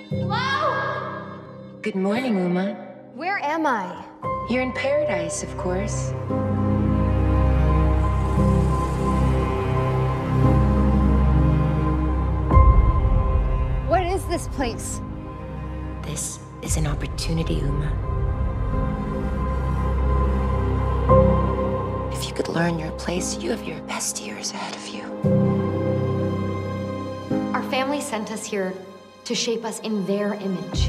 Hello? Good morning, Uma. Where am I? You're in paradise, of course. What is this place? This is an opportunity, Uma. If you could learn your place, you have your best years ahead of you. Our family sent us here to shape us in their image.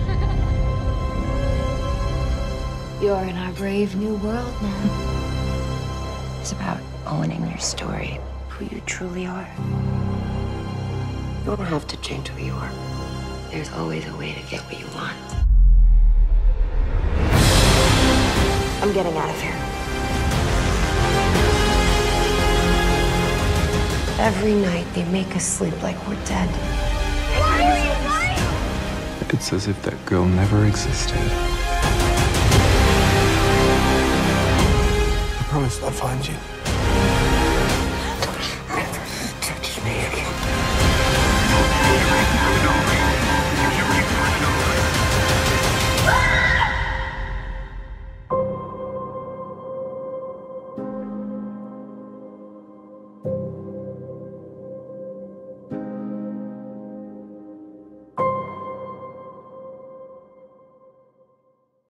You're in our brave new world now. It's about owning your story, who you truly are. You don't have to change who you are. There's always a way to get what you want. I'm getting out of here. Every night they make us sleep like we're dead. It's as if that girl never existed. I promised I'd find you.